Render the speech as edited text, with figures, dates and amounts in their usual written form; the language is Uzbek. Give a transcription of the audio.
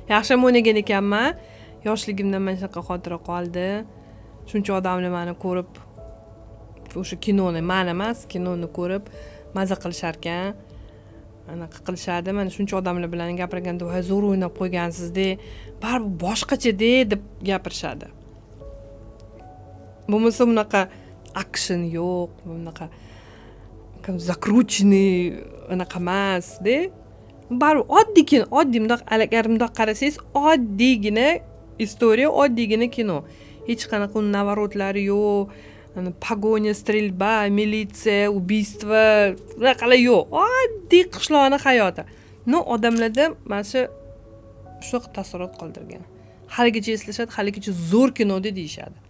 yaxshi o'ynagan ekanman. Yoshligimdan mana shunaqa xotira qoldi. Shuncha odamlar meni ko'rib, o'sha kinoni, meni emas, kinoni ko'rib maza qilishar ekan. Anaqa qilishadi. Mana shuncha odamlar bilan gapirganda, "Voy, zo'r o'ynab qo'ygansiz-da, baribir boshqacha-da" deb gapirishadi. Bo'lmasa bunaqa action yo'q, bunaqa zakruchniy anaqa emas-da. Baribir oddiy bundoq qarasangiz, oddiygina istoriya, oddiygina kino. Hech qanaqa navorotlari yo'q. Pogoniya, strelba, militsiya, убийство, bunaqalar yo'q. Oddiy qishloqning hayoti. Odamlarda mana shu taassurot qoldirgan. Haligacha eslashadi, haligacha zo'r kino deyishadi.